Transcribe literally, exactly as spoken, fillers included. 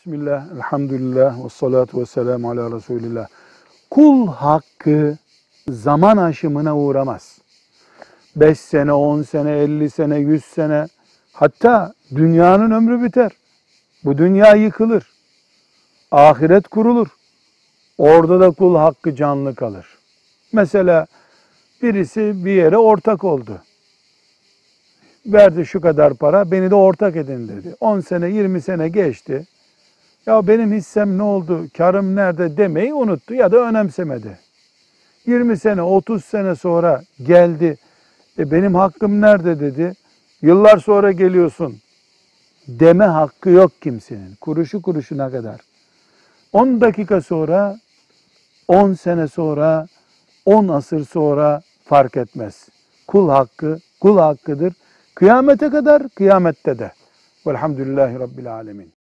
Bismillah, elhamdülillah, ve salatu ve selamu ala Resulillah. Kul hakkı zaman aşımına uğramaz. Beş sene, on sene, elli sene, yüz sene, hatta dünyanın ömrü biter. Bu dünya yıkılır. Ahiret kurulur. Orada da kul hakkı canlı kalır. Mesela birisi bir yere ortak oldu. Verdi şu kadar para, beni de ortak edin dedi. on sene, yirmi sene geçti. Ya benim hissem ne oldu, karım nerede demeyi unuttu ya da önemsemedi. yirmi sene, otuz sene sonra geldi, e benim hakkım nerede dedi. Yıllar sonra geliyorsun deme hakkı yok kimsenin. Kuruşu kuruşuna kadar. on dakika sonra, on sene sonra, on asır sonra fark etmez. Kul hakkı, kul hakkıdır. Kıyamete kadar, kıyamette de. Velhamdülillahi Rabbil Alemin.